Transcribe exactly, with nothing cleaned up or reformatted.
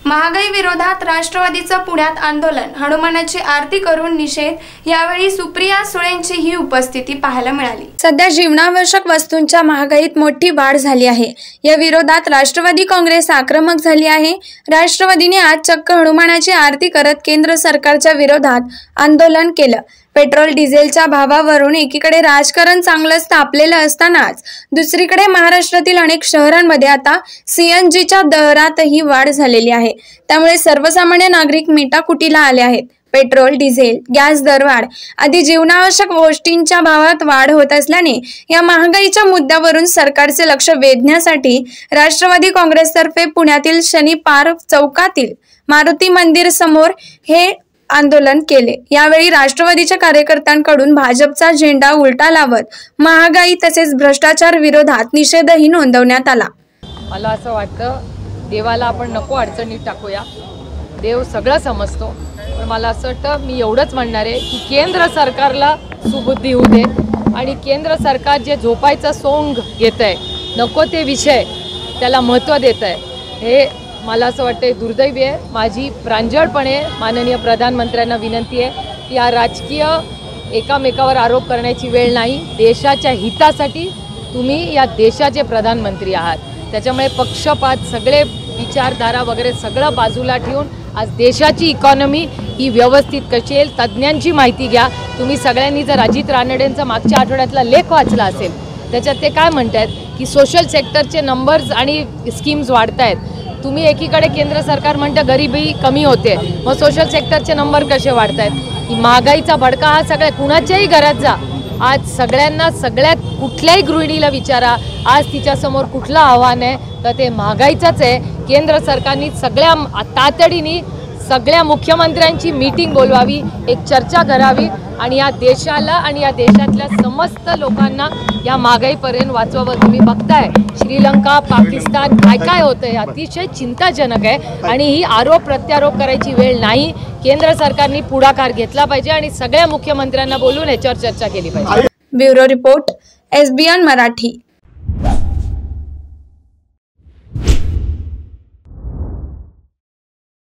महागाई विरोधात राष्ट्रवादीचं पुण्यात आंदोलन, हनुमानाची आरती करून निषेध। यावेळी सुप्रिया सुळेंची ही उपस्थिती पाहायला मिळाली। सध्या जीवनावश्यक वस्तूंच्या महागाईत मोठी वाढ झाली आहे। या विरोधात राष्ट्रवादी काँग्रेस आक्रमक झाली आहे। राष्ट्रवादीने आज चक्क हनुमानाची आरती करत केंद्र सरकारच्या विरोधात आंदोलन केलं। पेट्रोल डिझेलच्या भावावरून एकीकडे राजकारण चांगलंच तापलेलं असतानाच दुसरीकडे महाराष्ट्रातील अनेक शहरांमध्ये आता सीएनजीच्या दरातही वाढ झालेली आहे। त्यामुळे सर्वसामान्य नागरिक मेटाकुटीला आले आहेत। पेट्रोल, डिझेल, गॅस दरवाढ आदी जीवनावश्यक गोष्टींच्या भावात वाढ होत असल्याने या महागाईच्या मुद्द्यावरून सरकारचे लक्ष वेधण्यासाठी राष्ट्रवादी काँग्रेसतर्फे पुण्यातील शनी पार्क चौकातील मारुती मंदिर समोर हे आंदोलन केले। यावेळी राष्ट्रवादीच्या कार्यकर्त्यांकडून भाजपचा झेंडा उलटा लावत महागाई तसेच भ्रष्टाचार विरोधात निषेधही नोंदवण्यात आला। मला असं वाटतं देवाला आपण नको अडचणीत टाकूया, देव सगळं समजतो। पण मला असं वाटतं मी एवढंच म्हणणार आहे की केंद्र सरकारला सुबुद्धी होऊ दे आणि केंद्र सरकार जे झोपायचं सोंग घेत आहे, नको ते विषय त्याला महत्त्व देत आहे, हे मला असं वाटतं दुर्दैवी आहे। माझी प्रांजळपणे माननीय प्रधानमंत्र्यांना विनंती आहे की या राजकीय एकामेकावर आरोप करण्याची वेळ नाही। देशाच्या हितासाठी तुम्ही या देशाचे प्रधानमंत्री आहात, त्याच्यामुळे पक्षपात सगळे विचारधारा वगैरे सगळं बाजूला ठेवून आज देशाची इकॉनॉमी ही व्यवस्थित कशी येईल तज्ज्ञांची माहिती घ्या। तुम्ही सगळ्यांनी जर अजित रानडेंचा मागच्या आठवड्यातला लेख वाचला असेल, त्याच्यात ते काय म्हणतात की सोशल सेक्टरचे नंबर्स आणि स्कीम्स वाढत आहेत। तुम्ही एकीकडे केंद्र सरकार म्हणतं गरिबी कमी होते, मग सोशल सेक्टरचे नंबर कसे वाढत आहेत? महागाईचा भडका हा सगळ्या कुणाच्याही घरात जा, आज सगळ्यांना सगळ्यात कुठल्याही गृहिणीला विचारा, आज तिच्यासमोर कुठलं आव्हान आहे तर ते महागाईचंच आहे। केंद्र सरकारने सगळ्या तातडीने सगळ्या मुख्यमंत्र्यांची मीटिंग बोलवावी, एक चर्चा करावी आणि या देशाला आणि या देशातल्या समस्त लोकांना या महागाईपर्यंत वाचवावं। तुम्ही बघताय श्रीलंका, पाकिस्तान काय काय होतं हे अतिशय चिंताजनक आहे आणि ही आरोप प्रत्यारोप करायची वेळ नाही। केंद्र सरकारने पुढाकार घेतला पाहिजे आणि सगळ्या मुख्यमंत्र्यांना बोलून याच्यावर चर्चा केली पाहिजे। Bureau report, SBN Marathi.